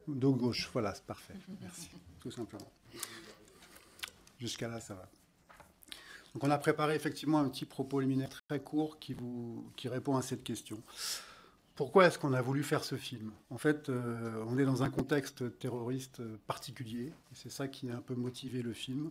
Dos gauche, voilà, c'est parfait. Merci, tout simplement. Jusqu'à là, ça va. Donc on a préparé effectivement un petit propos liminaire très court qui répond à cette question. Pourquoi est-ce qu'on a voulu faire ce film? En fait, on est dans un contexte terroriste particulier, et c'est ça qui a un peu motivé le film,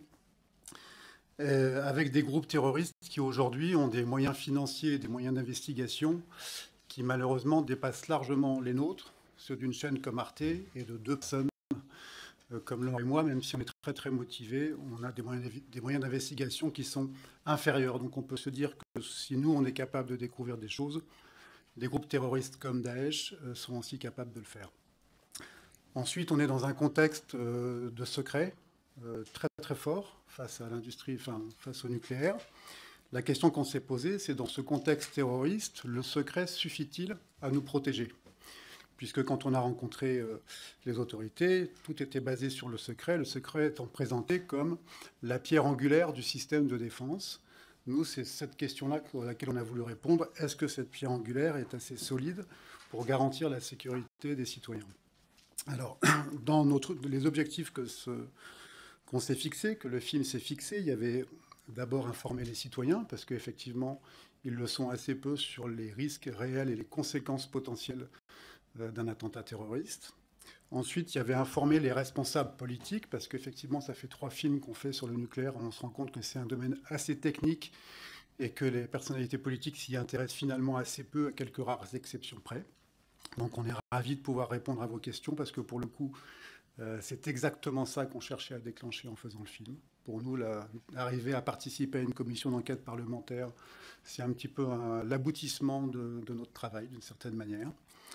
avec des groupes terroristes qui aujourd'hui ont des moyens financiers et des moyens d'investigation qui malheureusement dépassent largement les nôtres, ceux d'une chaîne comme Arte et de deux personnes comme Laurent et moi, même si on est très très motivés, on a des moyens d'investigation qui sont inférieurs. Donc on peut se dire que si nous on est capable de découvrir des choses, des groupes terroristes comme Daesh sont aussi capables de le faire. Ensuite, on est dans un contexte de secret très très fort face à l'industrie, enfin face au nucléaire. La question qu'on s'est posée, c'est dans ce contexte terroriste, le secret suffit-il à nous protéger? Puisque quand on a rencontré les autorités, tout était basé sur le secret étant présenté comme la pierre angulaire du système de défense. Nous, c'est cette question-là à laquelle on a voulu répondre. Est-ce que cette pierre angulaire est assez solide pour garantir la sécurité des citoyens? Alors, dans les objectifs qu'on s'est fixés, que le film s'est fixé, il y avait d'abord informer les citoyens, parce qu'effectivement, ils le sont assez peu sur les risques réels et les conséquences potentielles d'un attentat terroriste. Ensuite, il y avait informer les responsables politiques, parce qu'effectivement, ça fait 3 films qu'on fait sur le nucléaire, on se rend compte que c'est un domaine assez technique et que les personnalités politiques s'y intéressent finalement assez peu, à quelques rares exceptions près. Donc on est ravis de pouvoir répondre à vos questions, parce que pour le coup, c'est exactement ça qu'on cherchait à déclencher en faisant le film. Pour nous, arriver à participer à une commission d'enquête parlementaire, c'est un petit peu l'aboutissement de notre travail, d'une certaine manière.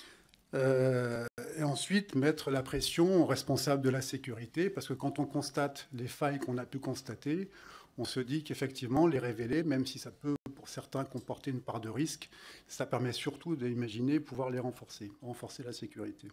Et ensuite, mettre la pression aux responsables de la sécurité, parce que quand on constate les failles qu'on a pu constater, on se dit qu'effectivement, les révéler, même si ça peut, pour certains, comporter une part de risque, ça permet surtout d'imaginer pouvoir les renforcer la sécurité.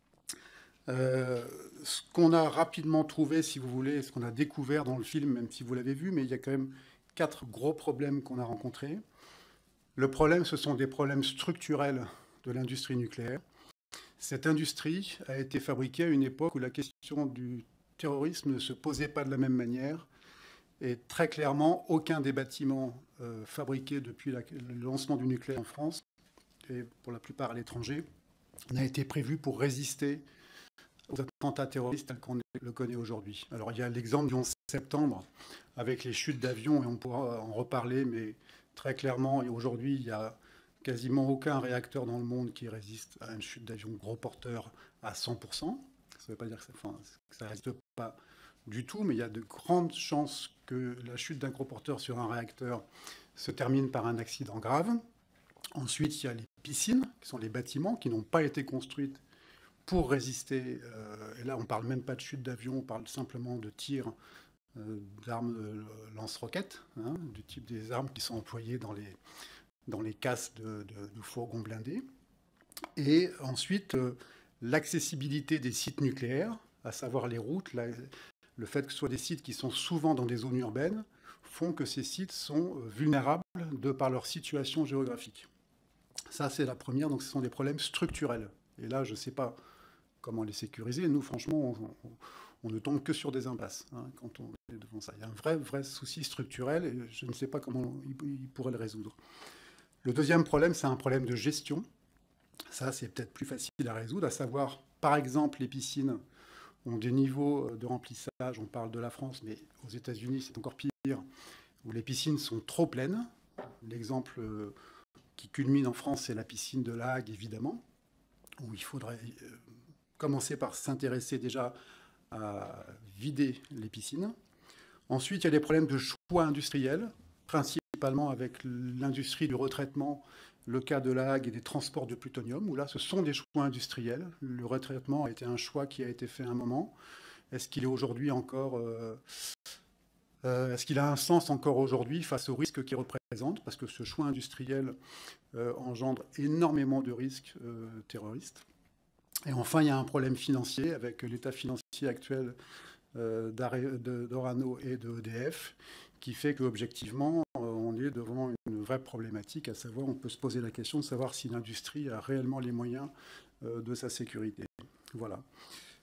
Ce qu'on a rapidement trouvé, si vous voulez, ce qu'on a découvert dans le film, même si vous l'avez vu, mais il y a quand même 4 gros problèmes qu'on a rencontrés. Le problème, ce sont des problèmes structurels de l'industrie nucléaire. Cette industrie a été fabriquée à une époque où la question du terrorisme ne se posait pas de la même manière. Et très clairement, aucun des bâtiments fabriqués depuis le lancement du nucléaire en France, et pour la plupart à l'étranger, n'a été prévu pour résister aux attentats terroristes tels qu'on le connaît aujourd'hui. Alors il y a l'exemple du 11 septembre avec les chutes d'avions, et on pourra en reparler, mais très clairement, aujourd'hui, il y a quasiment aucun réacteur dans le monde qui résiste à une chute d'avion gros porteur à 100%. Ça ne veut pas dire que ça ne résiste pas du tout, mais il y a de grandes chances que la chute d'un gros porteur sur un réacteur se termine par un accident grave. Ensuite, il y a les piscines, qui sont les bâtiments qui n'ont pas été construits pour résister. Et là, on ne parle même pas de chute d'avion, on parle simplement de tir d'armes lance-roquettes, hein, du type des armes qui sont employées dans les casses de fourgons blindés. Et ensuite, l'accessibilité des sites nucléaires, à savoir les routes, le fait que ce soit des sites qui sont souvent dans des zones urbaines, font que ces sites sont vulnérables de par leur situation géographique. Ça, c'est la première, donc ce sont des problèmes structurels. Et là, je ne sais pas comment les sécuriser. Nous, franchement, on ne tombe que sur des impasses hein, quand on est devant ça. Il y a un vrai souci structurel et je ne sais pas comment il pourrait le résoudre. Le deuxième problème, c'est un problème de gestion. Ça, c'est peut-être plus facile à résoudre, à savoir, par exemple, les piscines ont des niveaux de remplissage, on parle de la France, mais aux États-Unis, c'est encore pire, où les piscines sont trop pleines. L'exemple qui culmine en France, c'est la piscine de La Hague, évidemment, où il faudrait commencer par s'intéresser déjà à vider les piscines. Ensuite, il y a des problèmes de choix industriels, principalement avec l'industrie du retraitement, le cas de La Hague et des transports de plutonium, où là, ce sont des choix industriels. Le retraitement a été un choix qui a été fait à un moment. Est-ce qu'il est aujourd'hui encore... est-ce qu'il a un sens encore aujourd'hui face aux risques qu'il représente? Parce que ce choix industriel engendre énormément de risques terroristes. Et enfin, il y a un problème financier avec l'état financier actuel d'Orano et de EDF, qui fait qu'objectivement, on est devant une vraie problématique, à savoir, on peut se poser la question de savoir si l'industrie a réellement les moyens de sa sécurité. Voilà.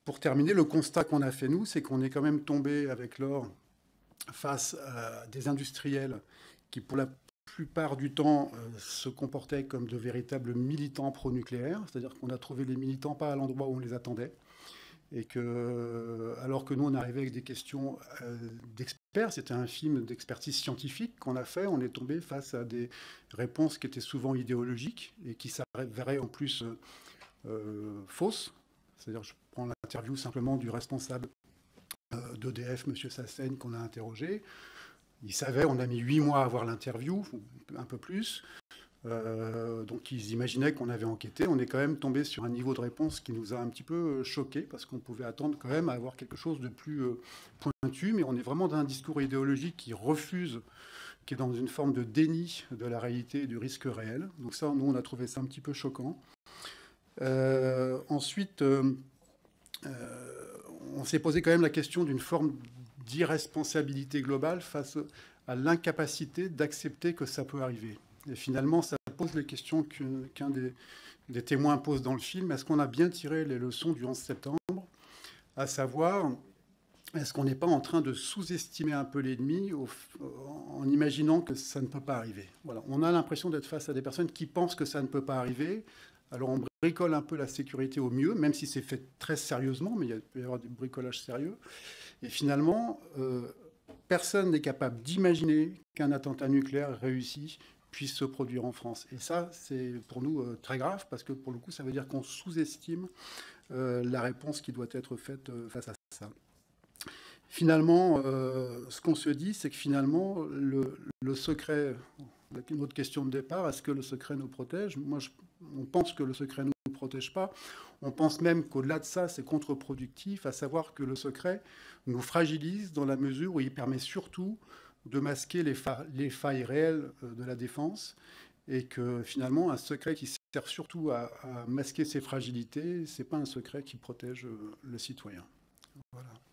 pour terminer, le constat qu'on a fait, nous, c'est qu'on est quand même tombé avec l'or face à des industriels qui, pour la plupart du temps, se comportaient comme de véritables militants pro-nucléaires, c'est-à-dire qu'on a trouvé les militants pas à l'endroit où on les attendait, et que, alors que nous, on arrivait avec des questions d'experts, c'était un film d'expertise scientifique qu'on a fait, on est tombé face à des réponses qui étaient souvent idéologiques et qui s'avéraient en plus fausses. C'est-à-dire, je prends l'interview simplement du responsable d'EDF, M. Sassen, qu'on a interrogé. Il savait, on a mis 8 mois à avoir l'interview, un peu plus. Donc ils imaginaient qu'on avait enquêté. On est quand même tombé sur un niveau de réponse qui nous a un petit peu choqué parce qu'on pouvait attendre quand même à avoir quelque chose de plus pointu, mais on est vraiment dans un discours idéologique qui refuse, qui est dans une forme de déni de la réalité et du risque réel. Donc ça, nous, on a trouvé ça un petit peu choquant. Ensuite, on s'est posé quand même la question d'une forme d'irresponsabilité globale face à l'incapacité d'accepter que ça peut arriver. Et finalement, ça pose les questions qu'un des témoins pose dans le film. Est-ce qu'on a bien tiré les leçons du 11 septembre? À savoir, est-ce qu'on n'est pas en train de sous-estimer un peu l'ennemi en imaginant que ça ne peut pas arriver? Voilà. On a l'impression d'être face à des personnes qui pensent que ça ne peut pas arriver. Alors on bricole un peu la sécurité au mieux, même si c'est fait très sérieusement, mais il peut y avoir des bricolages sérieux. Et finalement, personne n'est capable d'imaginer qu'un attentat nucléaire réussi puisse se produire en France. Et ça, c'est pour nous très grave, parce que pour le coup, ça veut dire qu'on sous-estime la réponse qui doit être faite face à ça. Finalement, ce qu'on se dit, c'est que finalement, le secret, notre question de départ, est-ce que le secret nous protège? Moi, on pense que le secret ne nous protège pas. On pense même qu'au-delà de ça, c'est contre-productif, à savoir que le secret nous fragilise dans la mesure où il permet surtout de masquer les failles réelles de la défense, et que finalement, un secret qui sert surtout à masquer ses fragilités, ce n'est pas un secret qui protège le citoyen. Voilà.